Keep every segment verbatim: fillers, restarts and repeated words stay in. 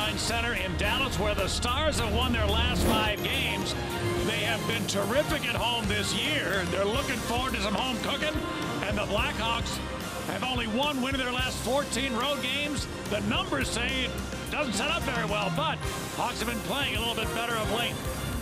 Airlines Center in Dallas, where the Stars have won their last five games. They have been terrific at home this year. They're looking forward to some home cooking. And the Blackhawks have only one win in their last fourteen road games. The numbers say it doesn't set up very well, but Hawks have been playing a little bit better of late.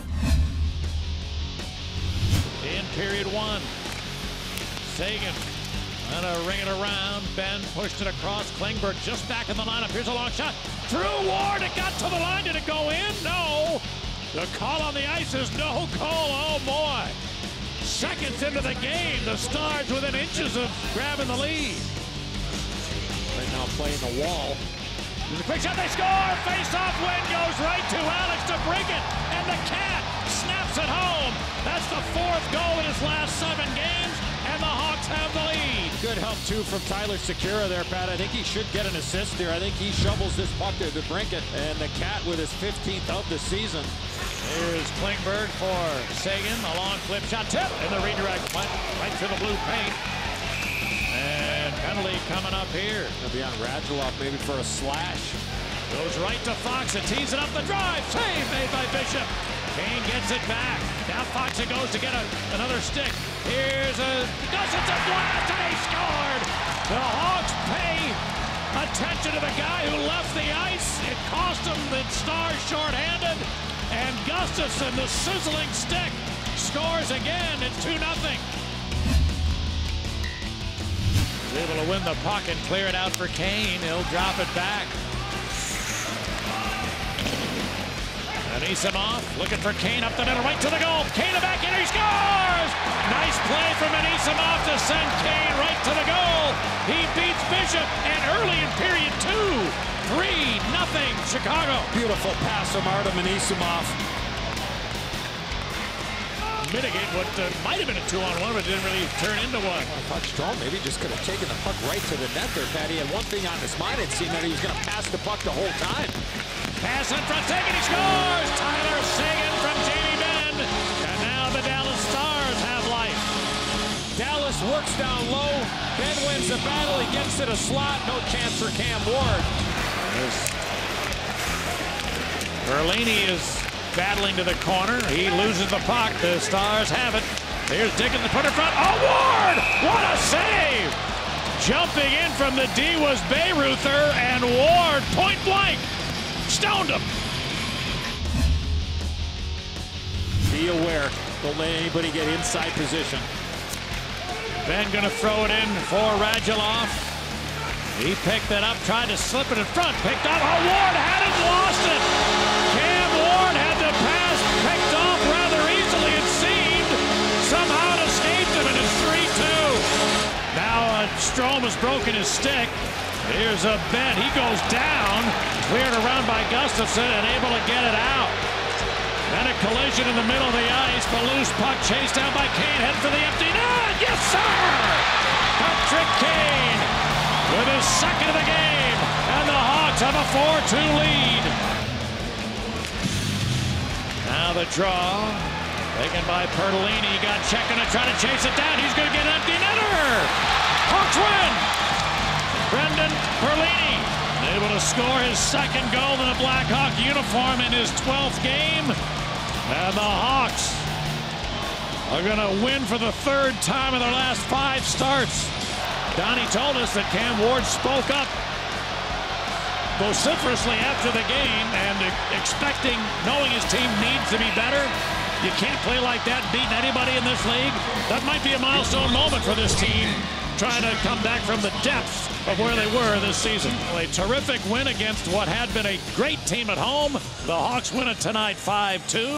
In period one, Seguin gonna ring it around. Ben pushed it across. Klingberg just back in the lineup. Here's a long shot. Through Ward. It got to the line. Did it go in? No. The call on the ice is no goal. Oh, boy. Seconds into the game, the Stars within inches of grabbing the lead. Right now playing the wall. There's a quick shot. They score. Face-off win goes right to Alex to break it. And the Cat snaps it home. That's the fourth goal in his last seven games. And the Hawks have the lead. Good help, too, from Tyler Sekura there, Pat. I think he should get an assist here. I think he shovels this puck to drink it. And the Cat with his fifteenth of the season. Here's Klingberg for Seguin. A long flip shot tip. And the redirect went right through the blue paint. And penalty coming up here. Gonna be on Radulov maybe for a slash. Goes right to Fox and tees it up the drive. Save made by Bishop. Kane gets it back. Now Fox it goes to get a, another stick. Here's a Gustafson a blast and he scored. The Hawks pay attention to the guy who left the ice. It cost him the Stars shorthanded. And Gustafson, the sizzling stick, scores again. It's two nothing. He's able to win the puck and clear it out for Kane. He'll drop it back. Anisimov looking for Kane up the middle, right to the goal. Kane back in, he scores! Nice play from Anisimov to send Kane right to the goal. He beats Bishop, and early in period two, three nothing Chicago. Beautiful pass from Artem Anisimov. Mitigate what uh, might have been a two-on-one, but didn't really turn into one. I thought Strome maybe just could have taken the puck right to the net there, Pat. He had one thing on his mind. It seemed that he was going to pass the puck the whole time. Pass in front, Seguin, he scores! Tyler Seguin from Jamie Benn. And now the Dallas Stars have life. Dallas works down low. Ben wins the battle. He gets to the slot. No chance for Cam Ward. Berlini is battling to the corner. He loses the puck. The Stars have it. Here's Dickens to put in front. Oh, Ward! What a save! Jumping in from the D was Bayreuther, and Ward, point blank, stoned him. Be aware. Don't let anybody get inside position. Ben gonna throw it in for Radulov. He picked it up, tried to slip it in front, picked up. Oh, Ward had it, lost it. Cam Ward had the pass picked off rather easily, it seemed. Somehow it escaped him, and it's three two. Now uh, Strome has broken his stick. Here's a Ben. He goes down, cleared around by Gustafson, and able to get it out. Then a collision in the middle of the ice. The loose puck chased down by Kane. Head for the empty net. Yes, sir! Patrick Kane with his second of the game. And the Hawks have a four two lead. Now the draw. Taken by Pertolini. He got checking to try to chase it down. He's going to get an empty netter. Hawks win. Brendan Pertolini able to score his second goal in a Blackhawk uniform in his twelfth game. And the Hawks are going to win for the third time in their last five starts. Donnie told us that Cam Ward spoke up vociferously after the game and expecting, knowing his team needs to be better. You can't play like that beating anybody in this league. That might be a milestone moment for this team, trying to come back from the depths of where they were this season. A terrific win against what had been a great team at home. The Hawks win it tonight five two.